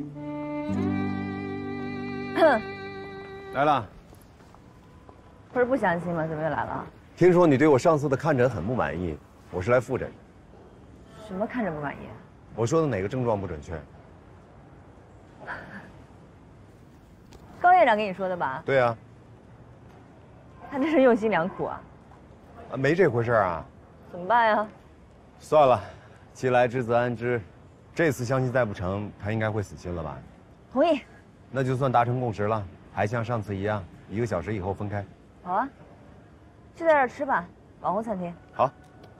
来了。 不是不相信吗？怎么又来了？ 听说你对我上次的看诊很不满意，我是来复诊的。 什么看着不满意？ 我说的哪个症状不准确？ 高院长跟你说的吧？ 对啊。 他真是用心良苦啊。 没这回事啊。 怎么办呀？ 算了，既来之则安之。这次相亲再不成，他应该会死心了吧？ 同意。 那就算达成共识了，还像上次一样，1个小时以后分开。 好啊，就在这儿吃吧，网红餐厅。 好。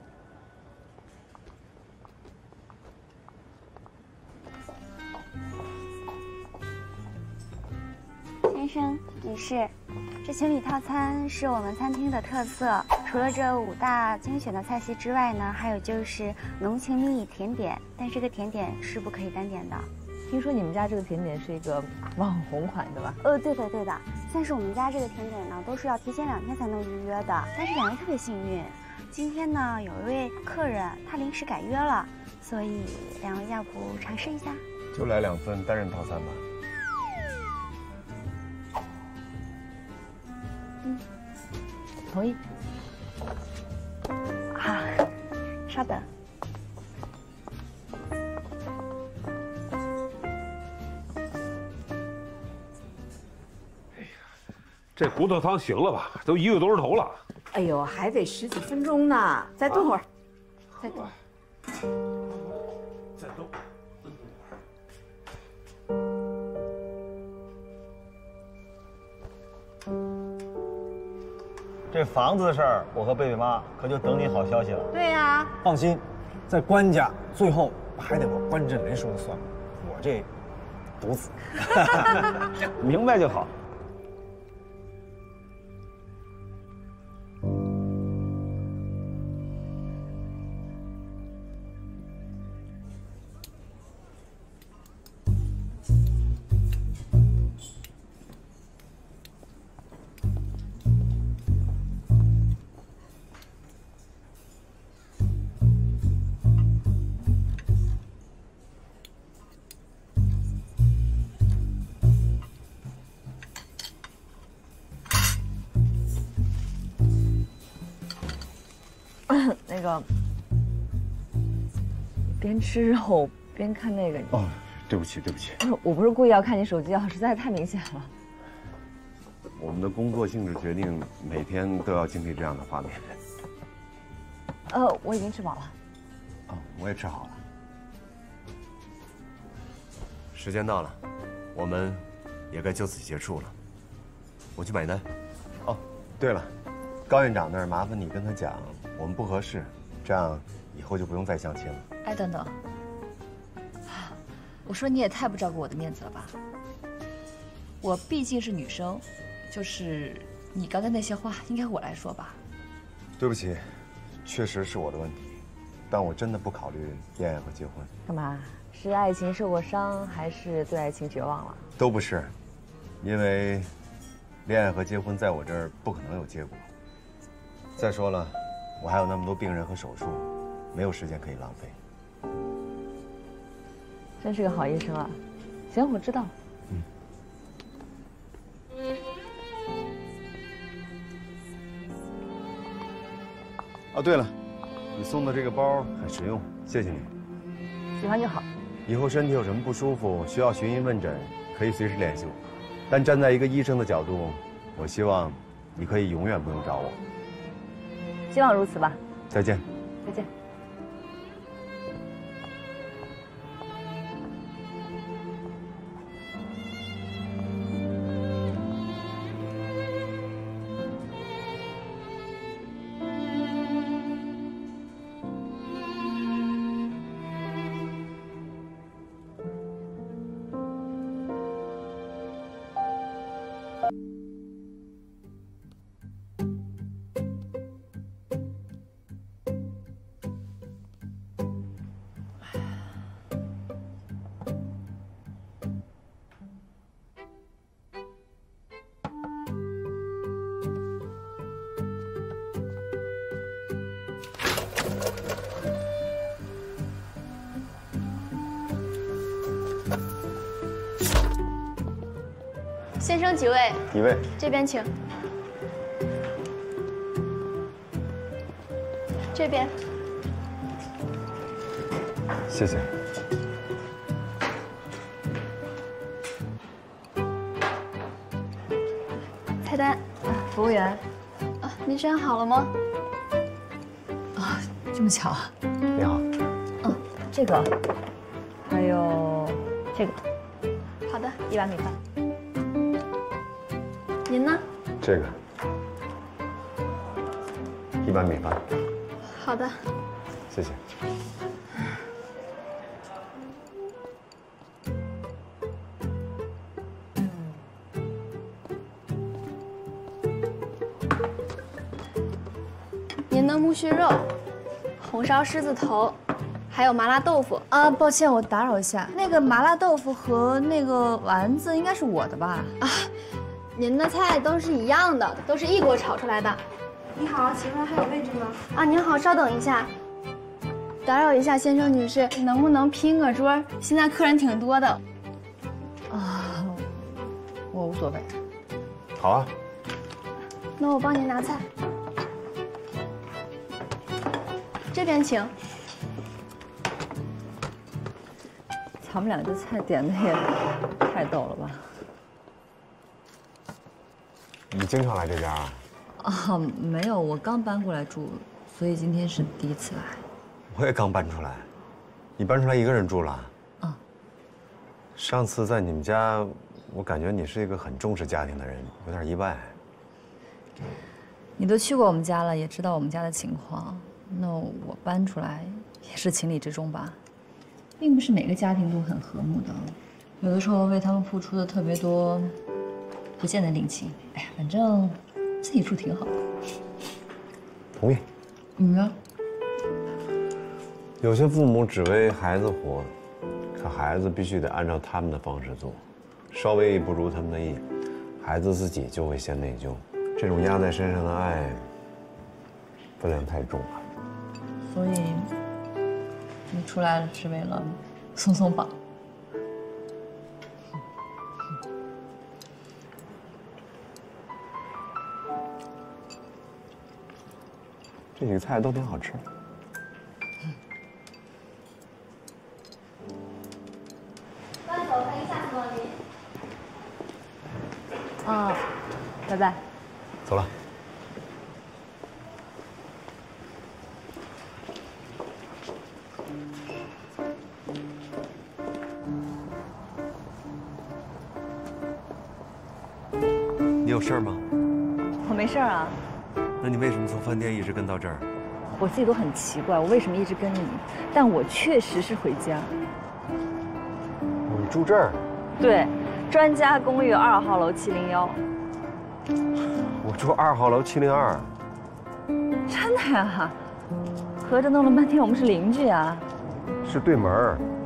先生、女士，这情侣套餐是我们餐厅的特色。除了这5大精选的菜系之外呢，还有就是浓情蜜意甜点，但这个甜点是不可以单点的。 听说你们家这个甜点是一个网红款，对吧？ 对的对的。但是我们家这个甜点呢，都是要提前2天才能预约的。但是2位特别幸运，今天呢有一位客人他临时改约了，所以2位要不尝试一下？ 就来2份单人套餐吧。 同意。 好，稍等。 这骨头汤行了吧？都1个多钟头了。 哎呦，还得10几分钟呢，再炖会儿，再炖。 再炖。 这房子的事儿，我和贝贝妈可就等你好消息了。 对呀， 放心，在官家最后还得我关震雷说了算，我这独子。明白就好。 那个，边吃肉边看那个。 哦，对不起，对不起。 我不是故意要看你手机啊，实在太明显了。 我们的工作性质决定每天都要经历这样的画面。 我已经吃饱了。 哦，我也吃好了。时间到了，我们也该就此结束了。我去买单。哦，对了，高院长那儿麻烦你跟他讲，我们不合适，这样以后就不用再相亲了。 哎，等等，我说你也太不照顾我的面子了吧？我毕竟是女生，就是你刚才那些话，应该我来说吧？ 对不起，确实是我的问题，但我真的不考虑恋爱和结婚。 干嘛？是爱情受过伤，还是对爱情绝望了？ 都不是，因为恋爱和结婚在我这儿不可能有结果。再说了，我还有那么多病人和手术，没有时间可以浪费。 真是个好医生啊！行，我知道。 哦，对了，你送的这个包很实用，谢谢你。 喜欢就好。 以后身体有什么不舒服，需要询医问诊，可以随时联系我。但站在一个医生的角度，我希望你可以永远不用找我。 希望如此吧。 再见。 再见。 先生几位？ 一位。 这边请。这边。 谢谢。 菜单。 服务员。 啊，您选好了吗？ 啊，这么巧啊！ 你好。 这个，还有这个。 好的。 1碗米饭。 您呢？ 这个，1碗米饭。 好的。 谢谢。 您的木须肉，红烧狮子头，还有麻辣豆腐。 啊，抱歉，我打扰一下，那个麻辣豆腐和那个丸子应该是我的吧？ 啊，您的菜都是一样的，都是一锅炒出来的。你好，请问还有位置吗？啊，您好，稍等一下。打扰一下，先生女士，能不能拼个桌？现在客人挺多的。 啊，我无所谓。 好啊。 那我帮您拿菜。这边请。 咱们俩这菜点的也太逗了吧？ 你经常来这家啊？ 啊，没有，我刚搬过来住，所以今天是第一次来。 我也刚搬出来。你搬出来一个人住了？ 啊。 上次在你们家，我感觉你是一个很重视家庭的人，有点意外。 你都去过我们家了，也知道我们家的情况。那我搬出来也是情理之中吧，并不是每个家庭都很和睦的，有的时候为他们付出的特别多，不见得领情。哎呀，反正自己住挺好。 同意。 你呢？ 有些父母只为孩子活，可孩子必须得按照他们的方式做，稍微不如他们的意，孩子自己就会先内疚。这种压在身上的爱，分量太重了。 所以你出来是为了松松绑。 这几个菜都挺好吃。 慢走，欢迎下次光临。 啊，拜拜。 走了。你有事儿吗？ 我没事儿啊。 那你为什么从饭店一直跟到这儿？ 我自己都很奇怪，我为什么一直跟着你？但我确实是回家。 你住这儿？ 对，专家公寓2号楼701。 我住2号楼702。 真的呀？合着弄了半天，我们是邻居啊？ 是对门儿。